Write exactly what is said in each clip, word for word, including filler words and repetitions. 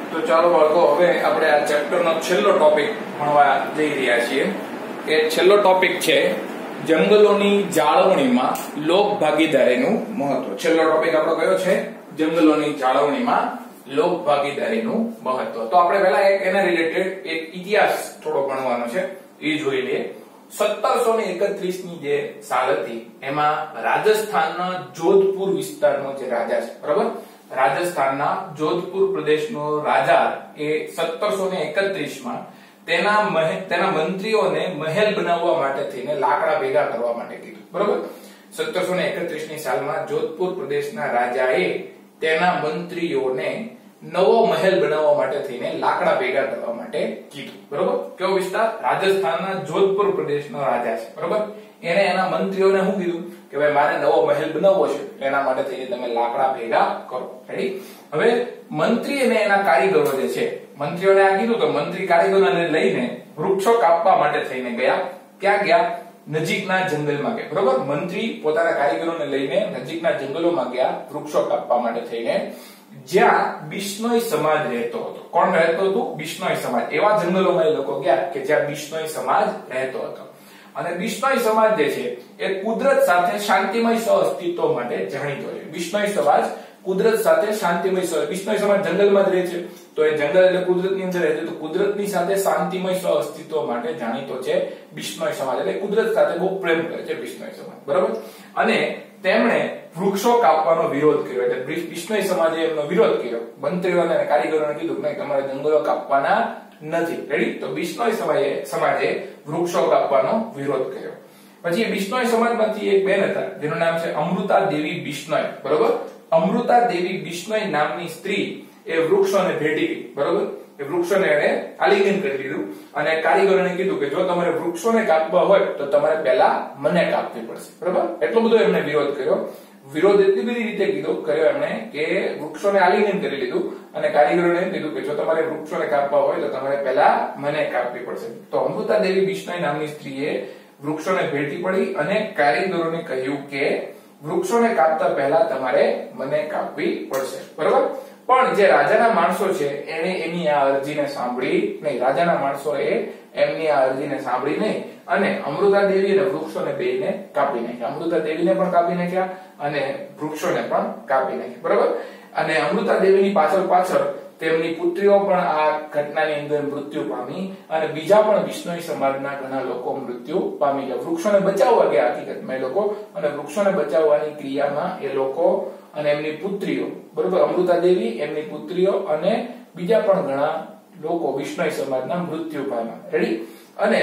તો ચાલો બાળકો, હવે આપણે આ ચેપ્ટરનો છેલ્લો ટોપિક ભણવા જઈ રહ્યા છીએ. એ છેલ્લો ટોપિક છે જંગલોની જાળવણીમાં લોક ભાગીદારીનું મહત્વ. છેલ્લો ટોપિક આપણો કયો છે? જંગલોની જાળવણીમાં લોક ભાગીદારીનું મહત્વ. તો આપણે પહેલા એક એના રિલેટેડ એક ઇતિહાસ થોડો ભણવાનો છે, એ જોઈ લઈએ. સત્તરસો ને એકત્રીસ ની જે સાલ હતી એમાં રાજસ્થાનના જોધપુર વિસ્તારનો જે રાજા છે, બરાબર, રાજસ્થાનના જોધપુર પ્રદેશનો રાજા એ સત્તરસો ને એકત્રીસ માં તેના તેના મંત્રીઓને મહેલ બનાવવા માટે થઈને લાકડા ભેગા કરવા માટે કીધું, બરાબર. સત્તરસો ને એકત્રીસ ની સાલમાં જોધપુર પ્રદેશના રાજાએ તેના મંત્રીઓને નવો મહેલ બનાવવા માટે થઈને લાકડા ભેગા કરવા માટે કીધું, બરાબર. કયો વિસ્તાર? રાજસ્થાનના જોધપુર પ્રદેશનો રાજા છે, બરાબર. એને એના મંત્રીઓને શું કીધું કે ભાઈ મારે નવો મહેલ બનાવવો છે, એના માટે થઈને તમે લાકડા ભેગા કરો. રેડી? હવે મંત્રી અને એના કારીગરો જે છે, મંત્રીઓને આ કીધું તો મંત્રી કારીગરોને લઈને વૃક્ષો કાપવા માટે થઈને ગયા. ક્યાં ગયા? નજીકના જંગલમાં ગયા, બરાબર. મંત્રી પોતાના કારીગરોને લઈને નજીકના જંગલોમાં ગયા વૃક્ષો કાપવા માટે થઈને, જ્યાં બિશ્નોઈ સમાજ રહેતો હતો. કોણ રહેતો હતો? બિશ્નોઈ સમાજ. એવા જંગલોમાં એ લોકો ગયા કે જ્યાં બિશ્નોઈ સમાજ રહેતો હતો. અને બિશ્નોઈ સમાજ જે છે એ કુદરત સાથે શાંતિમય સહઅસ્તિત્વ માટે જાણીતો છે. બિશ્નોઈ સમાજ કુદરત સાથે શાંતિમય સહ બિશ્નોઈ સમાજ જંગલમાં જ રહે છે, તો એ જંગલ એટલે કુદરતની અંદર રહે છે, તો કુદરતની સાથે શાંતિમય સહઅસ્તિત્વ માટે જાણીતો છે બિશ્નોઈ સમાજ. એટલે કુદરત સાથે બહુ પ્રેમ કરે છે બિશ્નોઈ સમાજ, બરાબર. અને તેમણે વૃક્ષો કાપવાનો વિરોધ કર્યો. એટલે બિશ્નોઈ સમાજે એમનો વિરોધ કર્યો. મંત્રીઓને અને કારીગરોને કીધું કે તમારે જંગલો કાપવાના નથી. રેડી? તો બિશ્નોઈ સમાજે સમાજે વૃક્ષો કાપવાનો વિરોધ કર્યો. પછી બિશ્નોઈ સમાજમાંથી એક બેન હતા જેનું નામ છે અમૃતા દેવી બિશ્નોઈ, બરોબર. અમૃતા દેવી બિશ્નોઈ નામની સ્ત્રી એ વૃક્ષોને ભેટી ગઈ, બરોબર. એ વૃક્ષોને એને આલિંગન કરી દીધું અને કારીગરોને કીધું કે જો તમારે વૃક્ષોને કાપવા હોય તો તમારે પહેલા મને કાપવી પડશે, બરોબર. એટલો બધો એમણે વિરોધ કર્યો. વિરોધ એટલી બધી રીતે કીધો કર્યો એમણે કે વૃક્ષોને આલિંગન કરી લીધું અને કારીગરોને એમ કીધું કે જો તમારે વૃક્ષોને કાપવા હોય તો તમારે પહેલા મને કાપવી પડશે. તો અમૃતા દેવી બિશ્નોઈ નામની સ્ત્રીએ વૃક્ષોને ભેટી પડી અને કારીગરોને કહ્યું કે વૃક્ષોને કાપતા પહેલા તમારે મને કાપવી પડશે, બરોબર. પણ જે રાજાના માણસો છે એને એની આ અરજીને સાંભળી નહીં. રાજાના માણસોએ એમની આ અરજીને સાંભળી નહીં અને અમૃતા દેવી અને વૃક્ષોને બેયને કાપી નાખ્યા. અમૃતા દેવીને પણ કાપી નાખ્યા અને વૃક્ષોને પણ કાપી નાખ્યા, બરોબર. અને અમૃતા દેવીની પાછળ પાછળ તેમની પુત્રીઓ પણ આ ઘટનાની અંદર મૃત્યુ પામી અને બીજા પણ બિશ્નોઈ સમાજના ઘણા લોકો મૃત્યુ પામી ગયા. વૃક્ષોને બચાવવા ગયા હકીકતમાં એ લોકો, અને વૃક્ષોને બચાવવાની ક્રિયામાં એ લોકો અને એમની પુત્રીઓ, બરોબર, અમૃતા દેવી, એમની પુત્રીઓ અને બીજા પણ ઘણા લોકો બિશ્નોઈ સમાજના મૃત્યુ પામ્યા. રેડી? અને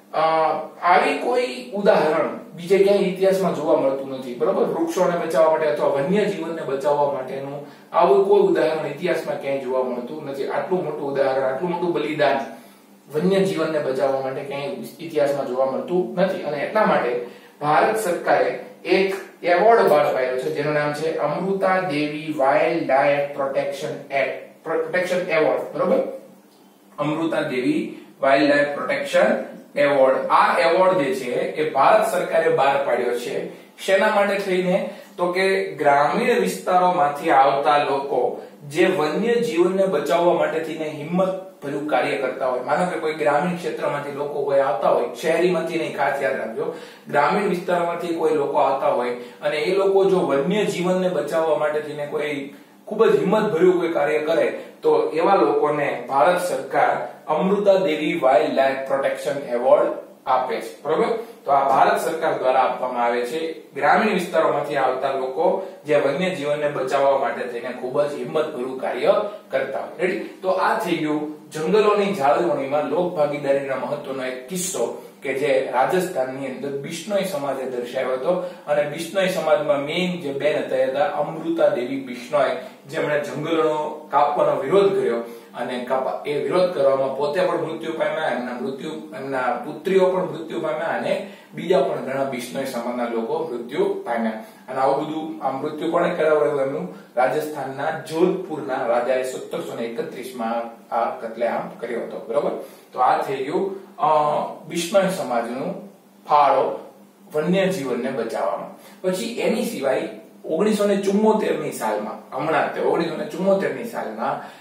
આવી કોઈ ઉદાહરણ બીજે ક્યાંય ઇતિહાસમાં જોવા મળતું નથી, બરોબર. વૃક્ષોને બચાવવા માટે અથવા વન્ય જીવનને બચાવવા માટેનું આવું કોઈ ઉદાહરણ ઇતિહાસમાં ક્યાંય જોવા મળતું નથી. આટલું મોટું ઉદાહરણ, આટલું મોટું બલિદાન વન્ય જીવનને બચાવવા માટે ક્યાંય ઇતિહાસમાં જોવા મળતું નથી. અને એટલા માટે ભારત સરકારે એક એવોર્ડ બહાર પાડ્યો છે જેનું નામ છે Amrita Devi wild life protection act protection award, બરોબર. Amrita Devi wild life protection award. આ એવોર્ડ જે છે એ ભારત સરકારે બહાર પાડ્યો છે. શેના માટે થઈને? તો કે ગ્રામીણ વિસ્તારોમાંથી આવતા લોકો જે વન્ય જીવનને બચાવવા માટે થઈને હિંમત ભર્યું કાર્ય કરતા હોય. માનો કે કોઈ ગ્રામીણ ક્ષેત્રમાંથી લોકો કોઈ આવતા હોય, શહેરીમાંથી નહીં, ખાસ યાદ રાખજો, ગ્રામીણ વિસ્તારમાંથી કોઈ લોકો આવતા હોય અને એ લોકો જો વન્ય જીવનને બચાવવા માટે થઈને કોઈ ખૂબ જ હિંમત ભર્યું કોઈ કાર્ય કરે તો એવા લોકોને ભારત સરકાર Amrita Devi wild life protection award આપે છે, બરોબર. તો આ ભારત સરકાર દ્વારા આપવામાં આવે છે ગ્રામીણ વિસ્તારોમાંથી આવતા લોકો જે વન્ય જીવનને બચાવવા માટે થઈને ખૂબ જ હિંમતભર્યું કાર્ય કરતા હોય. રેડી? તો આ થઈ ગયું જંગલોની જાળવણીમાં લોક ભાગીદારીના મહત્વનો એક કિસ્સો કે જે રાજસ્થાનની અંદર બિશ્નોઈ સમાજે દર્શાવ્યો હતો. અને બિશ્નોઈ સમાજમાં મેઇન જે બેન હતા અમૃતા દેવી બિશ્નોઈ, જેમણે જંગલોનો કાપવાનો વિરોધ કર્યો અને એ વિરોધ કરવામાં પોતે પણ મૃત્યુ પામ્યા, એમના મૃત્યુ એમના પુત્રીઓ પણ મૃત્યુ પામ્યા અને બીજા પણ ઘણા બિશ્નોઈ સમાજના લોકો મૃત્યુ પામ્યા. અને આવું બધું આ મૃત્યુ કોણે કરાવ્યું? એમનું રાજસ્થાનના જોધપુરના રાજાએ સત્તરસો ને એકત્રીસ માં આ કત્લેઆમ કર્યો હતો, બરોબર. તો આ થઈ ગયું બિશ્નોઈ સમાજનું ફાળો વન્ય જીવનને બચાવવામાં. પછી એની સિવાય ઓગણીસો ને ચુમ્મોતેર ની સાલમાં હમણાં ઓગણીસો ને ચુમ્મોતેર ની સાલમાં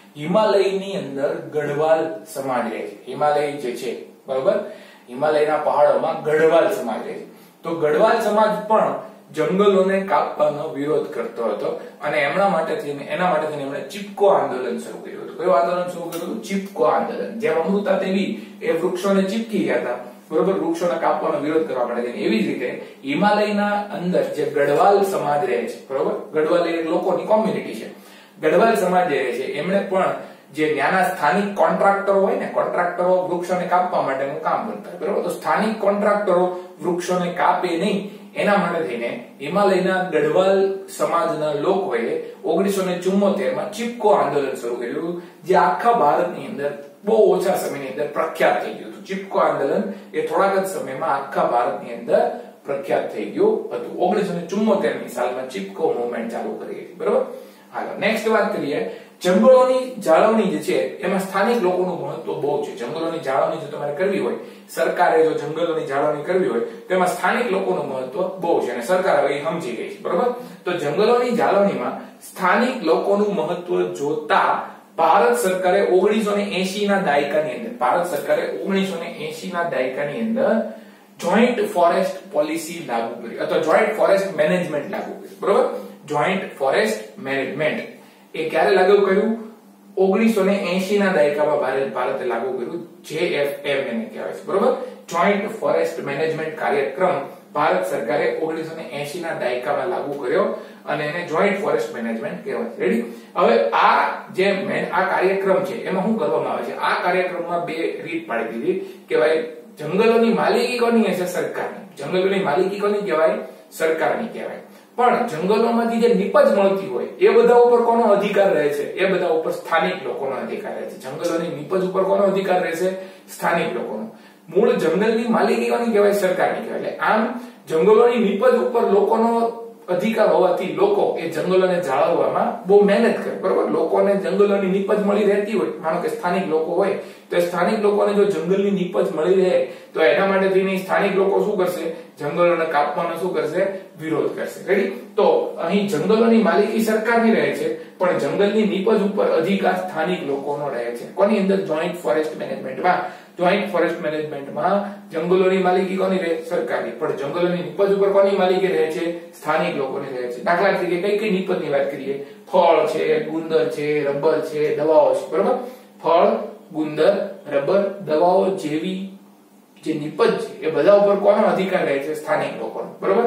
હિમાલયની અંદર ગઢવાલ સમાજ રહે છે. હિમાલય જે છે બરોબર, હિમાલયના પહાડોમાં ગઢવાલ સમાજ રહે છે. તો ગઢવાલ સમાજ પણ જંગલોને કાપવાનો વિરોધ કરતો હતો અને એમના માટે થઈને એના માટે થઈને એમણે ચીપકો આંદોલન શરૂ કર્યું હતું. કયું આંદોલન શરૂ કર્યું હતું? ચીપકો આંદોલન. જેમ અમૃતા દેવી એ વૃક્ષોને ચીપકી ગયા હતા બરોબર, વૃક્ષોને કાપવાનો વિરોધ કરવા માટે, એવી જ રીતે હિમાલયના અંદર જે ગઢવાલ સમાજ રહે છે બરોબર, ગઢવાલ એ લોકોની કોમ્યુનિટી છે, ગઢવાલ સમાજ જે રહે છે એમણે પણ જે નાના સ્થાનિક કોન્ટ્રાક્ટરો હોય ને, કોન્ટ્રાક્ટરો વૃક્ષોને કાપવા માટેનું કામ કરતા હોય બરોબર, તો સ્થાનિક કોન્ટ્રાક્ટરો વૃક્ષોને કાપે નહીં એના માટે થઈને હિમાલયના ગઢવાલ સમાજના લોકોએ ઓગણીસો ને ચુમ્મોતેર માં ચીપકો આંદોલન શરૂ કર્યું, જે આખા ભારતની અંદર બહુ ઓછા સમયની અંદર પ્રખ્યાત થઈ ગયું હતું. ચીપકો આંદોલન એ થોડાક જ સમયમાં આખા ભારતની અંદર પ્રખ્યાત થઈ ગયું હતું. ઓગણીસો ને ચુમ્મોતેર ની સાલમાં ચીપકો મુવમેન્ટ ચાલુ કરી હતી બરોબર. હાલો નેક્સ્ટ વાત કરીએ. જંગલોની જાળવણી જે છે એમાં સ્થાનિક લોકોનું મહત્વ બહુ છે. જંગલોની જાળવણી જો તમારે કરવી હોય, સરકારે જો જંગલોની જાળવણી કરવી હોય તો એમાં સ્થાનિક લોકોનું મહત્વ બહુ છે અને સરકાર હવે સમજી ગઈ છે બરોબર. તો જંગલોની જાળવણીમાં સ્થાનિક લોકોનું મહત્વ જોતા ભારત સરકારે ઓગણીસો ને એસી ના દાયકાની અંદર ભારત સરકારે ઓગણીસો ને એસી ના દાયકાની અંદર જોઈન્ટ ફોરેસ્ટ પોલિસી લાગુ કરી અથવા જોઈન્ટ ફોરેસ્ટ મેનેજમેન્ટ લાગુ કર્યું બરોબર. જોઈન્ટ ફોરેસ્ટ મેનેજમેન્ટ એ ક્યારે લાગુ કર્યું? ઓગણીસો ને એસી ના દાયકામાં ભારત ભારતે લાગુ કર્યું. જે એફ એમ એને કહેવાય છે બરોબર. જોઈન્ટ ફોરેસ્ટ મેનેજમેન્ટ કાર્યક્રમ ભારત સરકારે ઓગણીસો ને એસી ના દાયકામાં લાગુ કર્યો અને એને જોઈન્ટ ફોરેસ્ટ મેનેજમેન્ટ કહેવાય છે. રેડી? હવે આ જે આ કાર્યક્રમ છે એમાં શું કરવામાં આવે છે? આ કાર્યક્રમમાં બે રીત પાડી દીધી કે ભાઈ જંગલોની માલિકી કોની હશે? સરકારની. જંગલોની માલિકી કોની કહેવાય? સરકારની કહેવાય. પણ જંગલોમાંથી જે નીપજ મળતી હોય એ બધા ઉપર કોનો અધિકાર રહે છે? એ બધા ઉપર સ્થાનિક લોકોનો અધિકાર રહે છે. જંગલોની નીપજ ઉપર કોનો અધિકાર રહેશે? સ્થાનિક લોકોનો. મૂળ જંગલની માલિકી કોની કહેવાય? સરકારની કહેવાય. એટલે આમ જંગલોની નીપજ ઉપર લોકોનો અધિકાર હોવાથી લોકો એ જંગલોને જાળવવામાં બહુ મહેનત કરે બરોબર. લોકોને જંગલોની નીપજ મળી રહેતી હોય, માનો કે સ્થાનિક લોકો હોય તો સ્થાનિક લોકોને જો જંગલની નીપજ મળી રહે તો એના માટે થઈને સ્થાનિક લોકો શું કરશે? જંગલોને કાપવાનો શું કરશે? વિરોધ કરશે. રેડી? તો અહીં જંગલોની માલિકી સરકારની રહે છે પણ જંગલની નીપજ ઉપર અધિકાર સ્થાનિક લોકોનો રહે છે. કોની અંદર? જોઈન્ટ ફોરેસ્ટ મેનેજમેન્ટમાં. જોઈન્ટ ફોરેસ્ટ મેનેજમેન્ટમાં જંગલોની માલિકી કોની રહે? સરકારની. પણ જંગલોની નીપજ ઉપર કોની માલિકી રહે છે? સ્થાનિક લોકોની રહે છે. દાખલા તરીકે કઈ કઈ નીપજની વાત કરીએ? ફળ છે, ગુંદર છે, રબર છે, દવાઓ છે બરોબર. ફળ, ગુંદર, રબર, દવાઓ જેવી જે નીપજ છે એ બધા ઉપર કોનો અધિકાર રહે છે? સ્થાનિક લોકોનો બરોબર.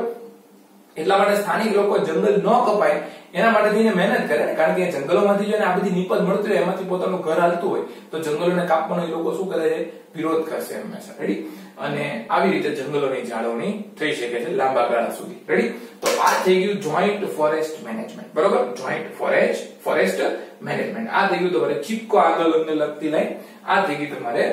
એટલા માટે સ્થાનિક લોકો જંગલ ન કપાય એના માટે થઈને મહેનત કરે ને, કારણ કે જંગલોમાંથી જો આ બધી નીપજ મળતી હોય એમાંથી પોતાનું ઘર હાલતું હોય તો જંગલોને કાપવાનો એ લોકો શું કરે છે? વિરોધ કરશે હંમેશા. રેડી? અને આવી રીતે જંગલોની જાળવણી થઈ શકે છે લાંબા ગાળા સુધી. રેડી? તો આ થઈ ગયું જોઈન્ટ ફોરેસ્ટ મેનેજમેન્ટ બરોબર. Joint forest forest management. આ થઈ ગયું તમારે ચીપકો આંદોલનને લગતી લાઈન. આ થઈ ગઈ તમારે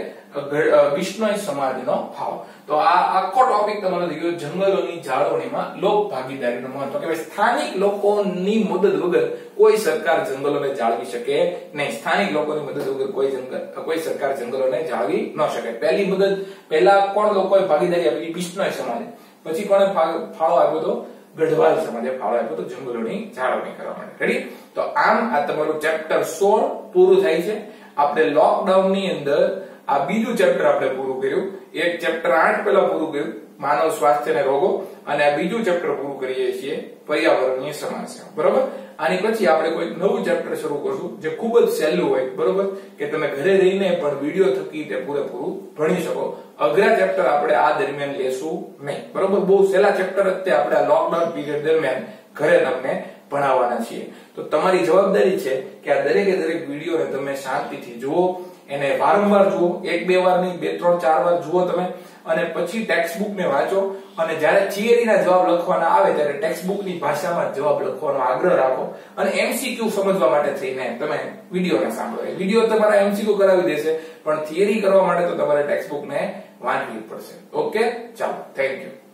વિશ્નોઈ સમાજનો ભાવ. તો આ આખો ટોપિક તમારો થઈ ગયો જંગલોની જાળવણીમાં લોક ભાગીદારીનું મહત્વ. કે સ્થાનિક લોકોની મદદ વગર કોઈ સરકાર જંગલોને જાળવી શકે નહીં. સ્થાનિક લોકોની મદદ વગર કોઈ જંગલ કોઈ સરકાર જંગલોને જાળવી ન શકે. પહેલી મદદ પહેલા કોણ લોકોએ ભાગીદારી આપી? વિશ્નોઈ સમાજે. પછી કોણે ફાળો આપ્યો તો? ગઢવાલ સમાજે ફાળો આપ્યો તો જંગલોની જાળવણી કરવા માટે. રેડી? તો આમ આ તમારું ચેપ્ટર સોળ પૂરું થાય છે. આપણે લોકડાઉન ની અંદર આ બીજું ચેપ્ટર આપણે પૂરું કર્યું. એક ચેપ્ટર આઠ પહેલા પૂરું કર્યું, માનવ સ્વાસ્થ્ય અને રોગો, અને આ બીજું ચેપ્ટર પૂરું કરીએ છીએ પર્યાવરણીય સમસ્યાઓ બરોબર. આની પછી આપણે કોઈ નવું ચેપ્ટર શરૂ કરશું જે ખૂબ જ સહેલું હોય બરોબર, કે તમે ઘરે રહીને પણ વિડીયો થકી તે પૂરેપૂરું ભણી શકો. અઘરા ચેપ્ટર આપણે આ દરમિયાન લેશું નહીં બરોબર. બહુ સહેલા ચેપ્ટર જ આપણે આ લોકડાઉન પીરિયડ દરમિયાન ઘરે તમને ભણાવવાના છીએ. તો તમારી જવાબદારી છે કે આ દરેકે દરેક વિડીયોને તમે શાંતિથી જુઓ, એને વારંવાર જુઓ, એક બે વાર નહીં, બે ત્રણ ચાર વાર જુઓ તમે, અને પછી ટેક્સ્ટ બુક ને વાંચો. અને જ્યારે થિયરીના જવાબ લખવાના આવે ત્યારે ટેક્સ્ટ બુકની ભાષામાં જવાબ લખવાનો આગ્રહ રાખો. અને એમસીક્યુ સમજવા માટે થઈને તમે વિડીયોને સાંભળો. વિડીયો તમારા એમસીક્યુ કરાવી દેશે, પણ થિયરી કરવા માટે તો તમારે ટેક્સ્ટ બુકને વાંચવી પડશે. ઓકે, ચાલો, થેન્ક યુ.